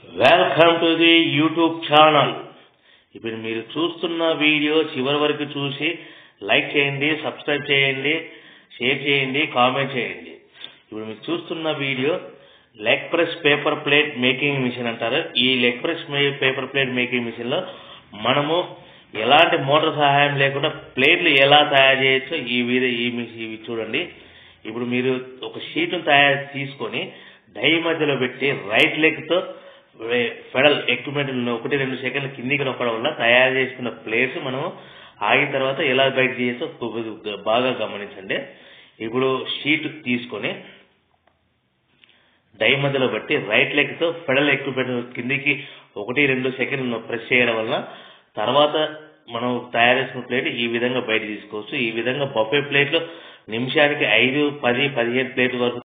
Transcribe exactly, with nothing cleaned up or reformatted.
Welcome to the YouTube channel. ఇప్పుడు మీరు చూస్తున్న వీడియో చివరి వరకు చూసి లైక్ చేయండి, సబ్స్క్రైబ్ చేయండి, షేర్ చేయండి, కామెంట్ చేయండి. ఇప్పుడు మీరు చూస్తున్న video leg press paper plate making machine అంటారు. ఈ leg press paper plate making మిషన్లో మనము ఎలాంటి మోటార్ సహాయం లేకుండా ప్లేట్లు ఎలా తయారు చేయొచ్చో ఈ వీడియో ఈ ఇవి చూడండి. ఇప్పుడు మీరు ఒక షీట్ను తయారు తీసుకొని డై మధ్యలో పెట్టి రైట్ లెగ్తో ఫెడల్ ఎక్విప్మెంట్ ఒకటి రెండు సెకండ్ల కిందికి నొక్కడం వల్ల తయారు చేసుకున్న ప్లేట్స్ మనం ఆగిన తర్వాత ఎలా బయట చేయొచ్చో బాగా గమనించండి. ఇప్పుడు షీట్ తీసుకొని డై మధ్యలో బట్టి రైట్ లెగ్తో ఫెడల్ ఎక్విప్మెంట్ కిందికి ఒకటి రెండు సెకండ్లు ప్రెస్ చేయడం వల్ల తర్వాత మనం తయారు చేసుకున్న ప్లేట్ ఈ విధంగా బయట తీసుకోవచ్చు. ఈ విధంగా బఫే ప్లేట్లు నిమిషానికి ఐదు పది పదిహేను ప్లేట్ల వరకు